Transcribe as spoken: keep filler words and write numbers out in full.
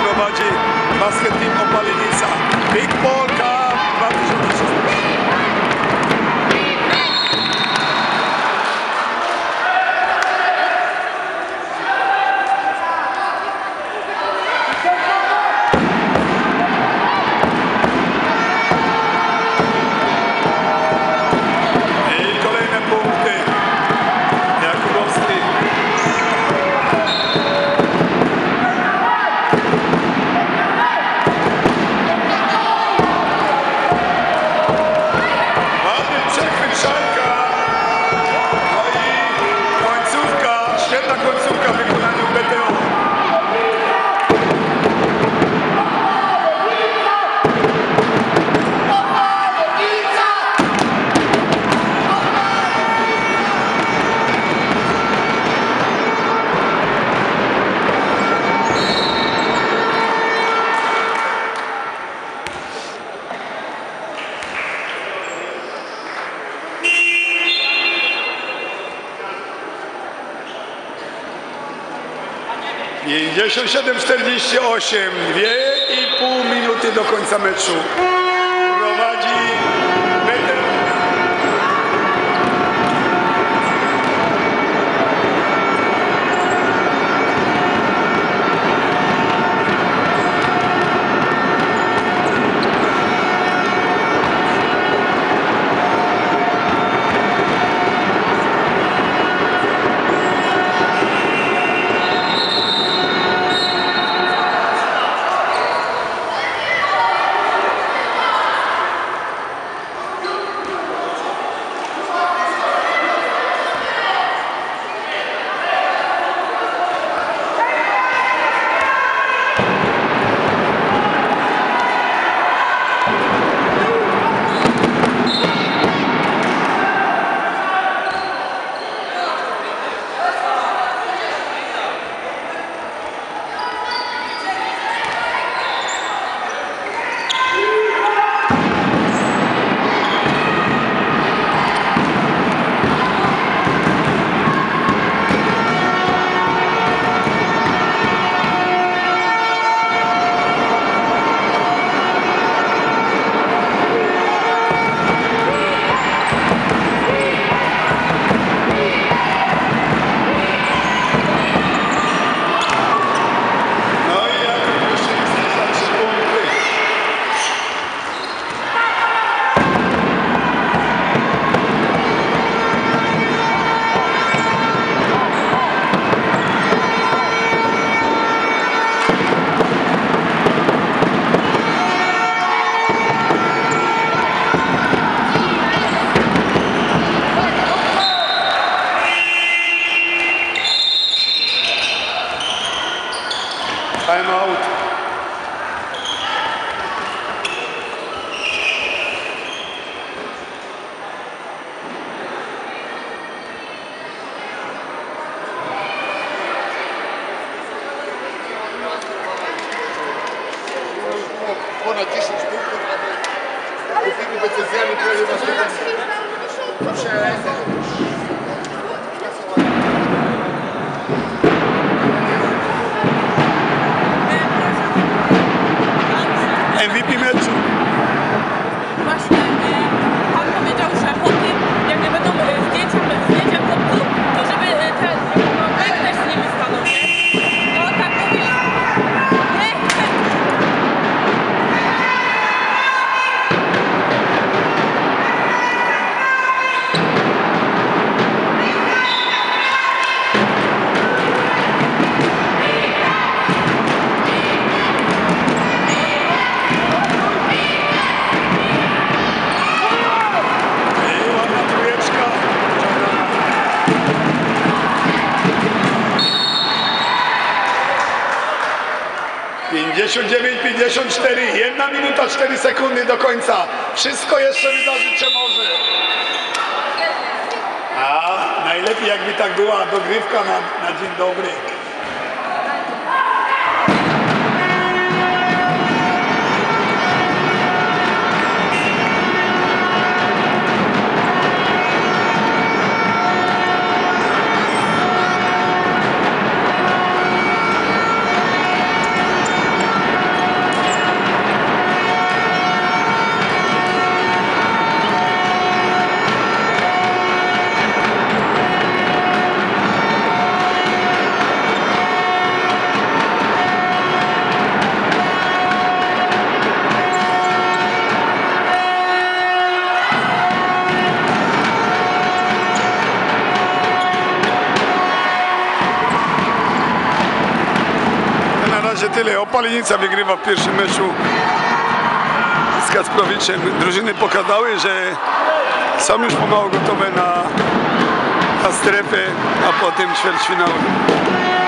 prowadzi Basket Team Opalenica. Big Ball Cup dwa tysiące szesnaście. pięćdziesiąt siedem czterdzieści osiem, dwie i pół minuty do końca meczu. Prowadzi Peter. Time out. Ponad dziesięć punktów, ale tymi decyzjami, które was M V P meczu. Właśnie pan powiedział, że po tym, jak nie będą zdjęcia, zdjęcia chłopców, to żeby ten, no Beck też z nimi stanął, nie? No tak mówili. Nie, pięćdziesiąt dziewięć pięćdziesiąt cztery, jedna minuta cztery sekundy do końca. Wszystko jeszcze wydarzyć się może. A najlepiej jakby tak była dogrywka na, na dzień dobry. tyle. Opalenica wygrywa w pierwszym meczu z Kacprowiczem. Drużyny pokazały, że są już pomału gotowe na, na strefę, a potem ćwierćfinał.